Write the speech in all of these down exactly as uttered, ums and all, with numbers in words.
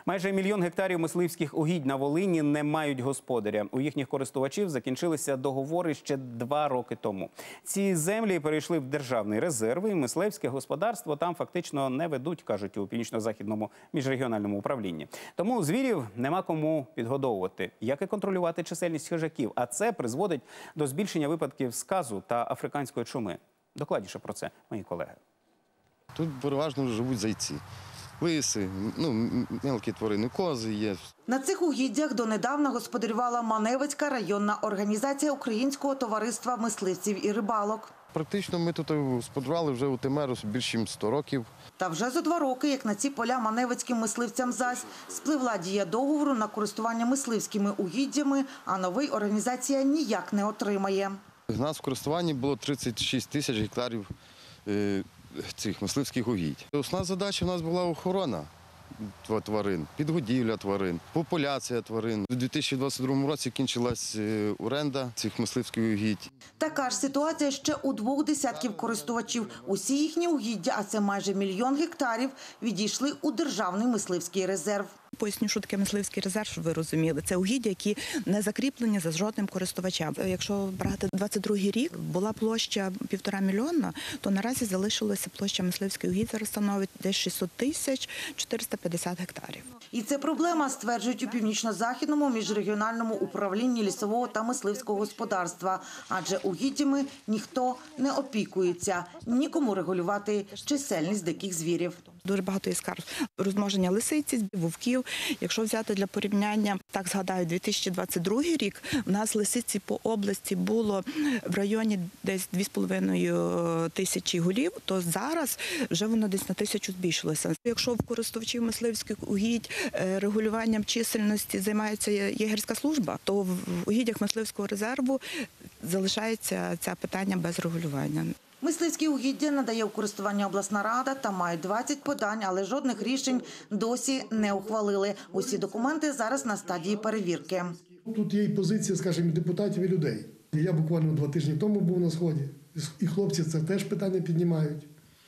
Майже мільйон гектарів мисливських угідь на Волині не мають господаря. У їхніх користувачів закінчилися договори ще два роки тому. Ці землі перейшли в державний резерв, і мисливське господарство там фактично не ведуть, кажуть у Північно-Західному міжрегіональному управлінні. Тому звірів нема кому підгодовувати. Як і контролювати чисельність хижаків? А це призводить до збільшення випадків сказу та африканської чуми. Докладніше про це мої колеги. Тут переважно живуть зайці. Лиси, ну, мелкі тварини, кози є. На цих угіддях донедавна господарювала Маневицька районна організація Українського товариства мисливців і рибалок. Практично ми тут господарювали вже у Темеру більше ніж сто років. Та вже за два роки, як на ці поля маневицьким мисливцям зась, спливла дія договору на користування мисливськими угіддями, а новий організація ніяк не отримає. У нас в користуванні було тридцять шість тисяч гектарів цих мисливських угідь. Основна задача у нас була охорона тварин, підгодівля тварин, популяція тварин. У дві тисячі двадцять другому році кінчилась оренда цих мисливських угідь. Така ж ситуація ще у двох десятків користувачів. Усі їхні угіддя, а це майже мільйон гектарів, відійшли у державний мисливський резерв. Поясню, що таке мисливський резерв, щоб ви розуміли. Це угіддя, які не закріплені за жодним користувачем. Якщо брати двадцять другий рік, була площа півтора мільйона, то наразі залишилася площа мисливських угідь, зараз становить десь шістсот тисяч чотириста п'ятдесят гектарів. І це проблема, стверджують у Північно-Західному міжрегіональному управлінні лісового та мисливського господарства. Адже угіддями ніхто не опікується, нікому регулювати чисельність диких звірів. Дуже багато є скарг. Розмноження лисиці, вовків. Якщо взяти для порівняння, так згадаю, дві тисячі двадцять другий рік, у нас лисиці по області було в районі десь дві з половиною тисячі голів, то зараз вже воно десь на тисячу збільшилося. Якщо в користувачів мисливських угідь регулюванням чисельності займається єгерська служба, то в угіддях мисливського резерву залишається це питання без регулювання. Мисливські угіддя надає у користування обласна рада та мають двадцять подань, але жодних рішень досі не ухвалили. Усі документи зараз на стадії перевірки. Тут є і позиція, скажімо, депутатів і людей. Я буквально два тижні тому був на Сході, і хлопці це теж питання піднімають.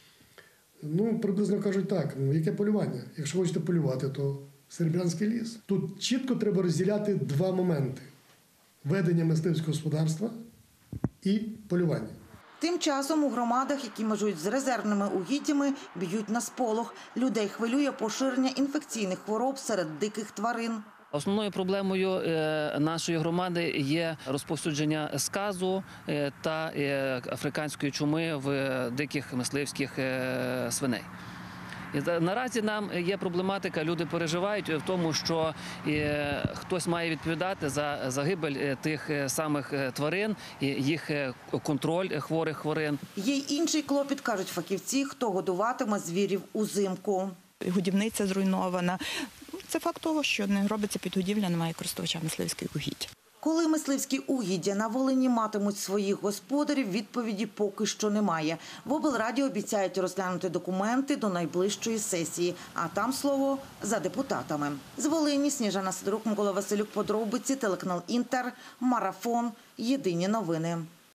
Ну, приблизно кажуть так, ну, яке полювання? Якщо хочете полювати, то Серебрянський ліс. Тут чітко треба розділяти два моменти – ведення мисливського господарства і полювання. Тим часом у громадах, які межують з резервними угіддями, б'ють на сполох. Людей хвилює поширення інфекційних хвороб серед диких тварин. Основною проблемою нашої громади є розповсюдження сказу та африканської чуми в диких мисливських свиней. І наразі нам є проблематика, люди переживають в тому, що хтось має відповідати за загибель тих самих тварин, їх контроль хворих тварин. Є й інший клопіт, кажуть фахівці, хто годуватиме звірів узимку. Годівниця зруйнована. Це факт того, що не робиться підгодівля, немає користувача мисливських угідь. Коли мисливські угіддя на Волині матимуть своїх господарів, відповіді поки що немає. В облраді обіцяють розглянути документи до найближчої сесії, а там слово за депутатами. З Волині Сніжана Сидорук, Микола Василюк, подробиці, телеканал Інтер, Марафон, Єдині новини.